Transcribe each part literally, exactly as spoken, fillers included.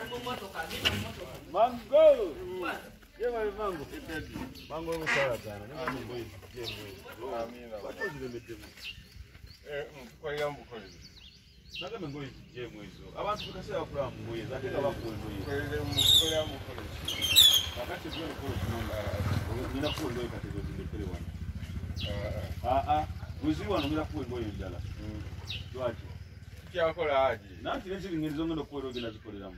Mango. Yewe mango. Mango musala sana. Ni mango hizi. Amina. Watu zilemedemu. Eh, kwa yambu kwa hizi. Naga mango hizi je mwezo. Abantu tukasema kula mwezo. Ate kaba kwa mwezo. Kwa yambu kwa hizi. Wakati zio ni kwa tunanga. Nina kwa ndio kategori zile wana. Ah ah. Mwizi wano mira kwa mwezo njala. Mm. Dwaje. Kyakola aje. Nanti nezili ngirizo ngendo kwa roge nazikoleramu.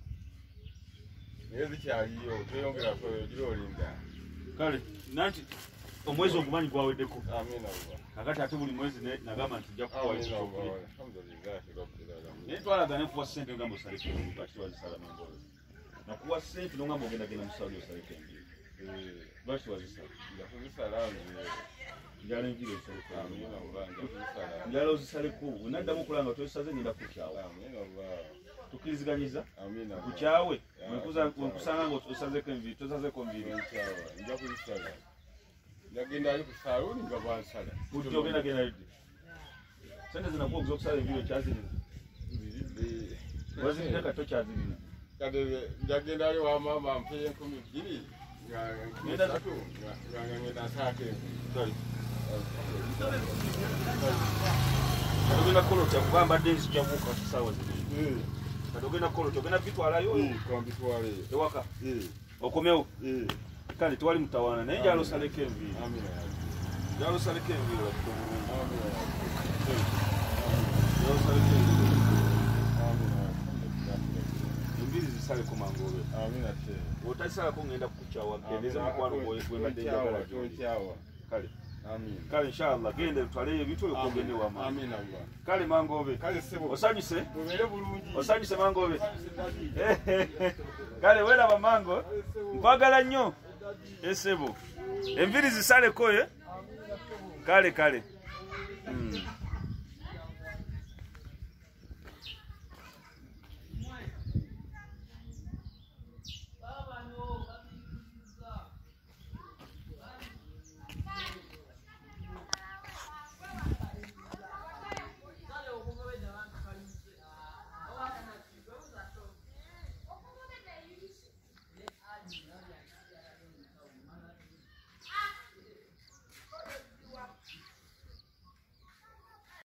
Yezi kyaliyo tuyongera ko giro linda. Kale nanti omwezi ogumanyi gwawedeko. Amina baba. Kakati ate buli mwezi ne nagamba nti nja kuwa iso. Alhamdulillah rabbil alamin. Nitwala gane kuwa sente ngambo salike mu bakati wa sala mangoro. Na kuwa sente ngambo genda gena musali osalike ndi. Eh bashi wa sala. Ya kuzisala nje. Njalo ngiro salike. Amina baba nja kuzisala. Njalo zisale ku unadda mukulanga tosaze nda kuchawa. Amina baba. Tukiziganyiza amina kuchawe mwekuza kusanga ngo usaze kemvi tosaze komviri nchawa nja kulisala ndagenda ari kusaruni ngabasala udio genda genda idi sende zinakuwa kuzokusala vile chazi ndi wazi ndeka to chazi ndi kade ndagenda ari wa mama mpeye kumi bibiri ngenda tatu ngangenda sake sorry ndagenda kolo cha kubamba dance cha vuka sawa zili Kadogena kolo togena bitwala yo kwa bitwala ewaka eh okomeo eh kandi twali mutawana naye jalo saleke mvi amina jalo saleke mvi amina jalo saleke mvi amina mbili zisale ko mangobe amina te otasala ko ngenda kuchawa kendeza mukwano boye kwenda denga kuchawa kale amin kale inshallah gende twale bitu okogende wa mama amina baba kale mangobe kale sebo osanyise tubere bulungi osanyise mangobe kale wera ba mango mpagala nnyo esebo enviri zisale koye kale kale mm.